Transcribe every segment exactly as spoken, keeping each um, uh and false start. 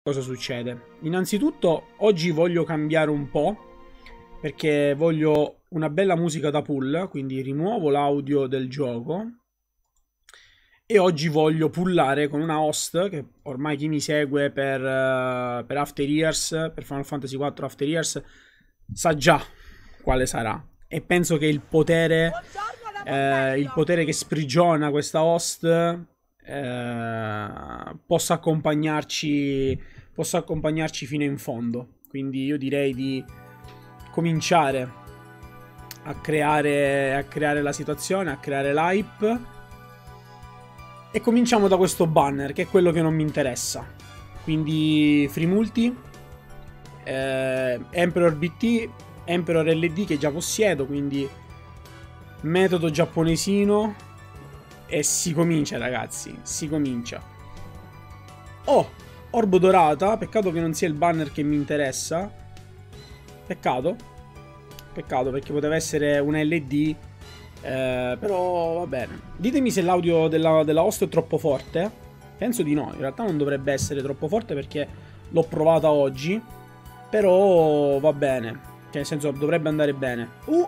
cosa succede? Innanzitutto oggi voglio cambiare un po', perché voglio una bella musica da pull, quindi rimuovo l'audio del gioco e oggi voglio pullare con una host che ormai chi mi segue per, uh, per After Years, per Final Fantasy quattro After Years, sa già quale sarà. E penso che il potere, eh, il potere che sprigiona questa host eh, possa accompagnarci, possa accompagnarci fino in fondo. Quindi io direi di cominciare a creare, a creare la situazione, a creare l'hype. E cominciamo da questo banner, che è quello che non mi interessa. Quindi Free Multi, eh, Emperor B T, Emperor L D che già possiedo, quindi metodo giapponesino. E si comincia, ragazzi, si comincia. Oh, orbo dorata, peccato che non sia il banner che mi interessa. Peccato. Peccato, perché poteva essere un L D. Eh, però va bene. Ditemi se l'audio della, della host è troppo forte. Penso di no. In realtà non dovrebbe essere troppo forte perché l'ho provata oggi. Però va bene. Cioè, nel senso, dovrebbe andare bene. Uh.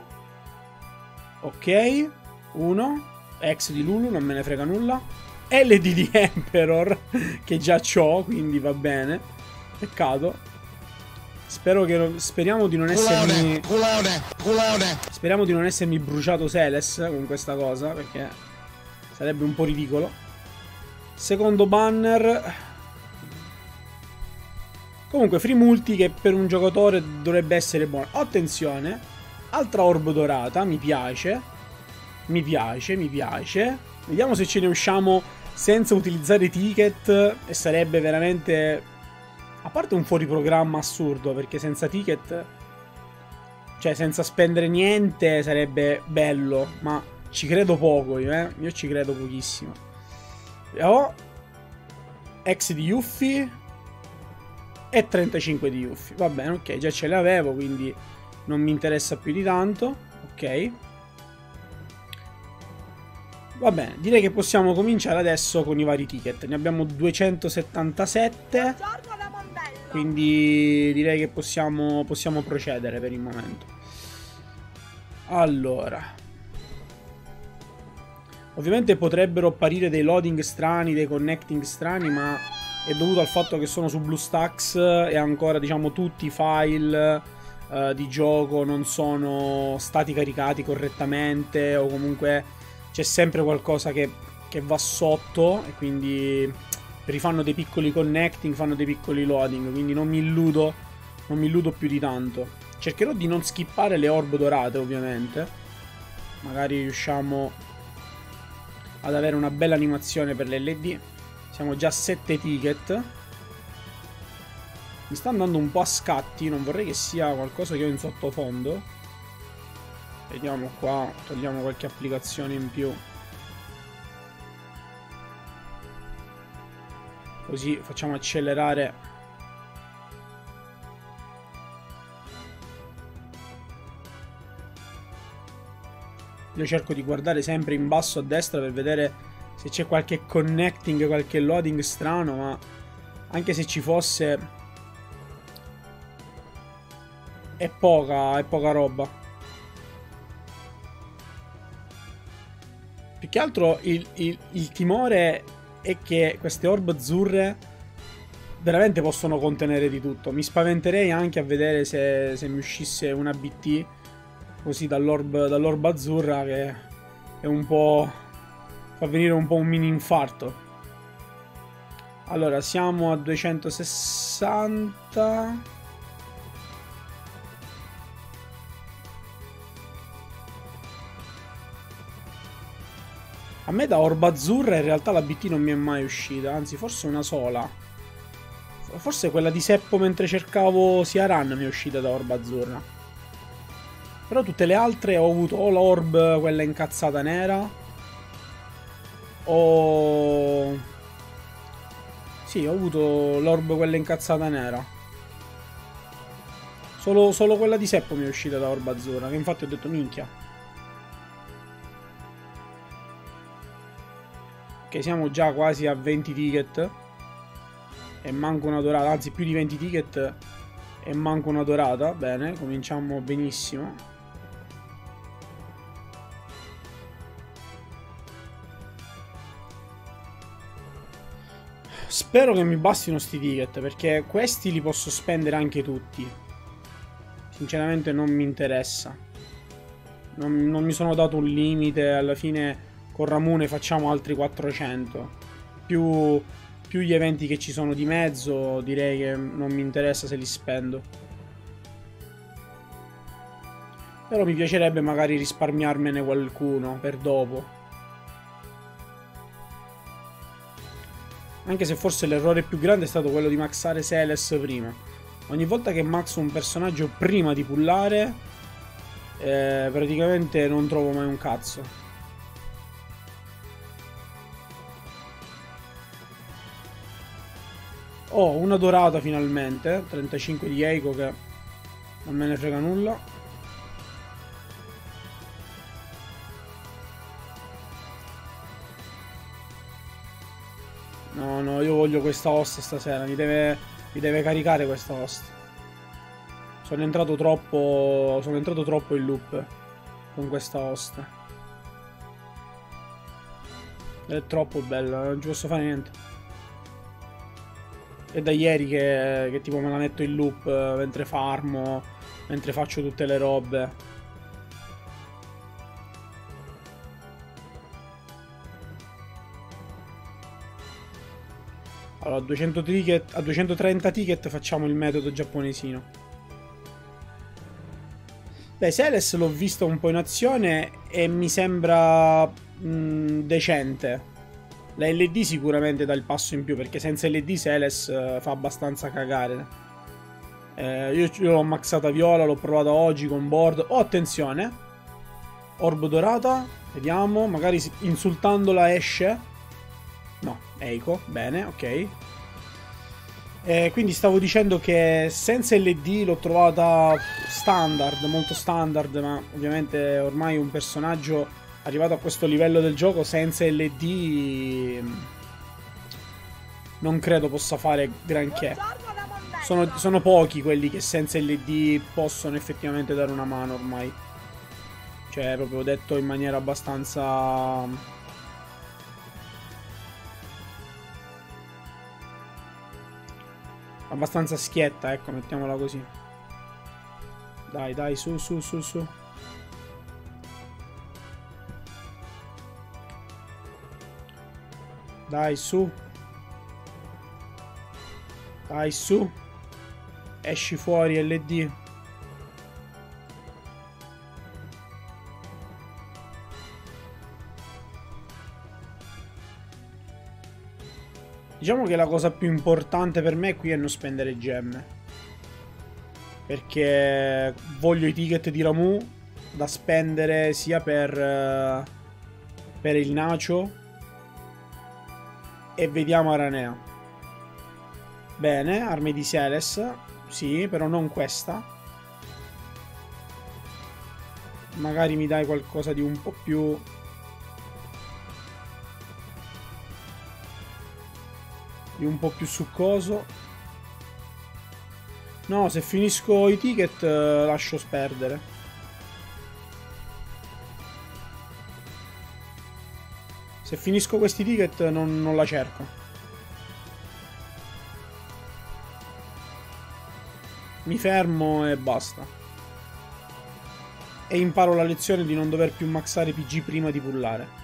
Ok. Uno. Ex di Lulu, non me ne frega nulla. L D di Emperor, che già c'ho, quindi va bene. Peccato. Spero che non, speriamo di non essermi culone, culone. Speriamo di non essermi bruciato Celes con questa cosa, perché sarebbe un po' ridicolo. Secondo banner. Comunque Free Multi, che per un giocatore dovrebbe essere buono. Attenzione, altra orbo dorata, mi piace. Mi piace, mi piace. Vediamo se ce ne usciamo senza utilizzare ticket. E sarebbe veramente, a parte un fuori programma assurdo, perché senza ticket, cioè senza spendere niente, sarebbe bello. Ma ci credo poco io, eh. Io ci credo pochissimo. Ho Ex di Yuffie e trentacinque di Yuffie. Va bene, ok, già ce le avevo, quindi non mi interessa più di tanto. Ok. Va bene, direi che possiamo cominciare adesso con i vari ticket. Ne abbiamo duecentosettantasette. Quindi direi che possiamo, possiamo procedere per il momento. Allora, ovviamente potrebbero apparire dei loading strani, dei connecting strani, ma è dovuto al fatto che sono su BlueStacks e ancora, diciamo, tutti i file uh, di gioco non sono stati caricati correttamente, o comunque c'è sempre qualcosa che, che va sotto, e quindi rifanno dei piccoli connecting, fanno dei piccoli loading, quindi non mi illudo, non mi illudo più di tanto. Cercherò di non skippare le orb dorate, ovviamente. Magari riusciamo ad avere una bella animazione per l'L D. Siamo già a sette ticket. Mi sta andando un po' a scatti, non vorrei che sia qualcosa che ho in sottofondo. Vediamo qua, togliamo qualche applicazione in più. Così facciamo accelerare. Io cerco di guardare sempre in basso a destra per vedere se c'è qualche connecting, qualche loading strano, ma anche se ci fosse è poca, è poca roba. Più che altro il, il, il timore è che queste orb azzurre veramente possono contenere di tutto. Mi spaventerei anche a vedere se, se mi uscisse una B T così dall'orb dall'orb azzurra, che è un po', fa venire un po' un mini infarto. Allora, siamo a duecentosessanta. A me da orba azzurra in realtà la B T non mi è mai uscita, anzi forse una sola. Forse quella di Seppo mentre cercavo Siaran mi è uscita da orba azzurra. Però tutte le altre ho avuto o l'orb, quella incazzata nera, o... sì, ho avuto l'orb quella incazzata nera. Solo, solo quella di Seppo mi è uscita da orba azzurra, che infatti ho detto minchia. Ok, siamo già quasi a venti ticket. E manco una dorata, anzi più di venti ticket e manco una dorata. Bene, cominciamo benissimo. Spero che mi bastino sti ticket, perché questi li posso spendere anche tutti. Sinceramente non mi interessa. Non, non mi sono dato un limite, alla fine con Ramune facciamo altri quattrocento. Più, più gli eventi che ci sono di mezzo, direi che non mi interessa se li spendo. Però mi piacerebbe magari risparmiarmene qualcuno per dopo. Anche se forse l'errore più grande è stato quello di maxare Seles prima. Ogni volta che maxo un personaggio prima di pullare, eh, praticamente non trovo mai un cazzo. Oh, una dorata finalmente. trentacinque di Eiko che non me ne frega nulla. No, no, io voglio questa host stasera. Mi deve, mi deve caricare questa host. Sono entrato troppo. Sono entrato troppo in loop con questa host. È troppo bella, non ci posso fare niente. È da ieri che, che tipo me la metto in loop mentre farmo, mentre faccio tutte le robe. Allora, a duecento ticket, a duecentotrenta ticket facciamo il metodo giapponesino. Beh, Seles l'ho visto un po' in azione e mi sembra mh, decente. La L D sicuramente dà il passo in più, perché senza L D Seles uh, fa abbastanza cagare. Eh, io io l'ho maxata viola, l'ho provata oggi con board. Oh, attenzione! Orbo dorata, vediamo, magari insultandola esce. No, Eiko, bene, ok. Eh, quindi stavo dicendo che senza L D l'ho trovata standard, molto standard, ma ovviamente ormai un personaggio arrivato a questo livello del gioco senza L D non credo possa fare granché. Sono, sono pochi quelli che senza L D possono effettivamente dare una mano ormai. Cioè, proprio detto in maniera abbastanza... abbastanza schietta, ecco, mettiamola così. Dai, dai, su, su, su, su. Dai, su. Dai, su. Esci fuori, L D. Diciamo che la cosa più importante per me qui è non spendere gemme. Perché voglio i ticket di Ramu da spendere sia per, uh, per il Nacho e vediamo Aranea. Bene, armi di Seles. Sì, però non questa. Magari mi dai qualcosa di un po' più... di un po' più succoso. No, se finisco i ticket eh, lascio perdere. Se finisco questi ticket non, non la cerco. Mi fermo e basta. E imparo la lezione di non dover più maxare P G prima di pullare.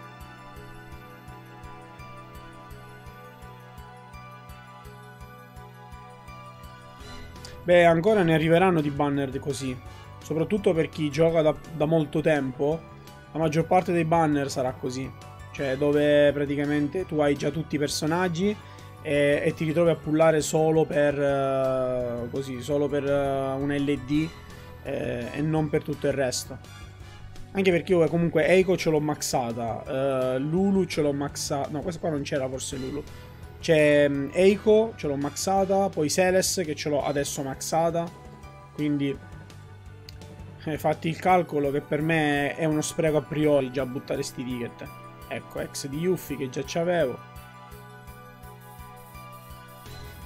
Beh, ancora ne arriveranno di banner così. Soprattutto per chi gioca da, da molto tempo. La maggior parte dei banner sarà così. Cioè, dove praticamente tu hai già tutti i personaggi e, e ti ritrovi a pullare solo per uh, così, solo per uh, un L D eh, e non per tutto il resto. Anche perché io comunque Eiko ce l'ho maxata, uh, Lulu ce l'ho maxata. No, questa qua non c'era forse Lulu. C'è um, Eiko, ce l'ho maxata, poi Seles che ce l'ho adesso maxata. Quindi eh, fatti il calcolo che per me è uno spreco a priori già buttare sti ticket. Ecco, ex di Yuffie che già c'avevo.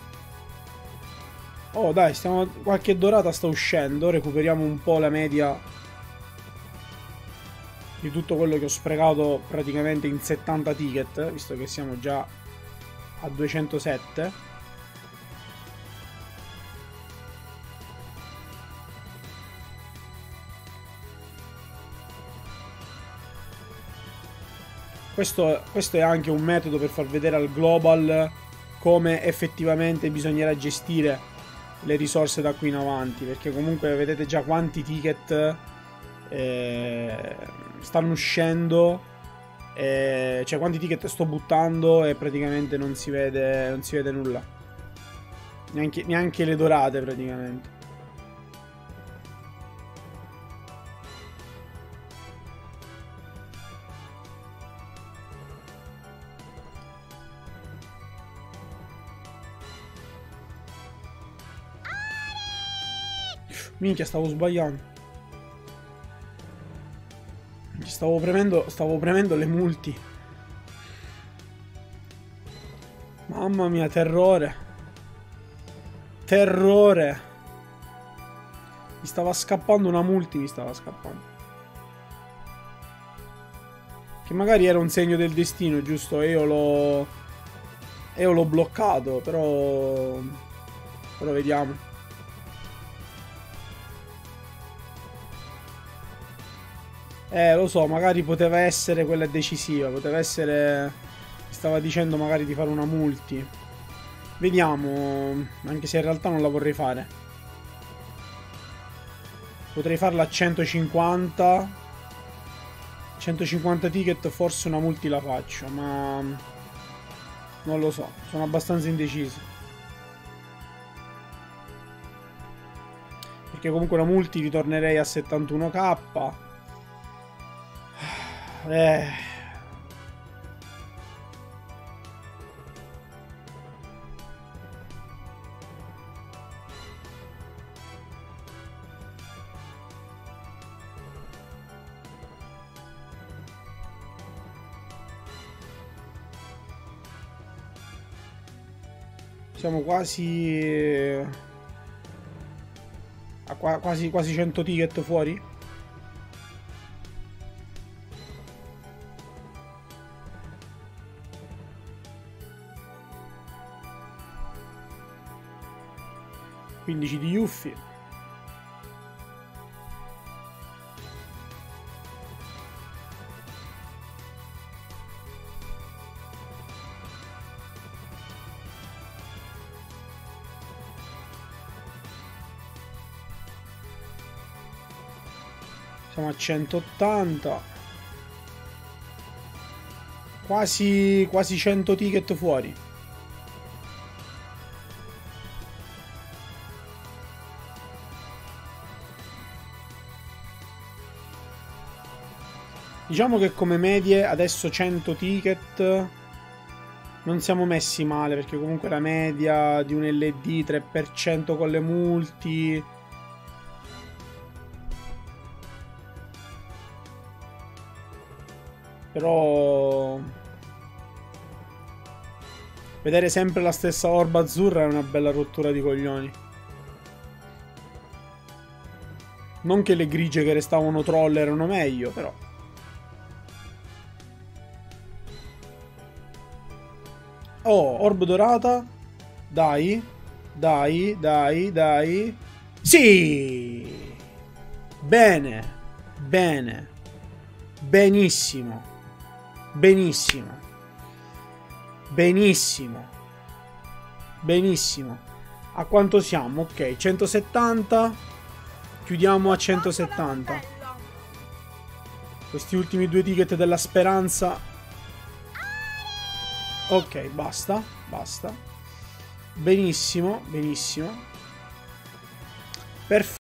Oh dai, stiamo... qualche dorata sta uscendo. Recuperiamo un po' la media di tutto quello che ho sprecato praticamente in settanta ticket, visto che siamo già a duecentosette. Questo, questo è anche un metodo per far vedere al global come effettivamente bisognerà gestire le risorse da qui in avanti, perché comunque vedete già quanti ticket eh, stanno uscendo, eh, cioè quanti ticket sto buttando e praticamente non si vede, non si vede nulla, neanche, neanche le dorate praticamente. Minchia, stavo sbagliando. Stavo premendo, stavo premendo le multi. Mamma mia, terrore. Terrore. Mi stava scappando una multi, mi stava scappando. Che magari era un segno del destino, giusto? E io l'ho... E io l'ho bloccato, però... Però vediamo. Eh, lo so, magari poteva essere quella decisiva, poteva essere... Mi stava dicendo magari di fare una multi. Vediamo, anche se in realtà non la vorrei fare. Potrei farla a centocinquanta. centocinquanta ticket, forse una multi la faccio, ma... Non lo so, sono abbastanza indeciso. Perché comunque una multi ritornerei a settantuno k. Eh. Siamo quasi a qua, quasi quasi cento ticket fuori. quindici di Yuffie. Siamo a centottanta. Quasi quasi cento ticket fuori. Diciamo che come medie adesso cento ticket non siamo messi male, perché comunque la media di un L D tre per cento con le multi. Però vedere sempre la stessa orba azzurra è una bella rottura di coglioni. Non che le grigie che restavano troll erano meglio, però. Oh, orb dorata. Dai. Dai, dai, dai. Sì! Bene. Bene. Benissimo. Benissimo. Benissimo. Benissimo. A quanto siamo? Ok, centosettanta. Chiudiamo a centosettanta. Questi ultimi due ticket della speranza. Ok, basta, basta. Benissimo, benissimo. Perfetto.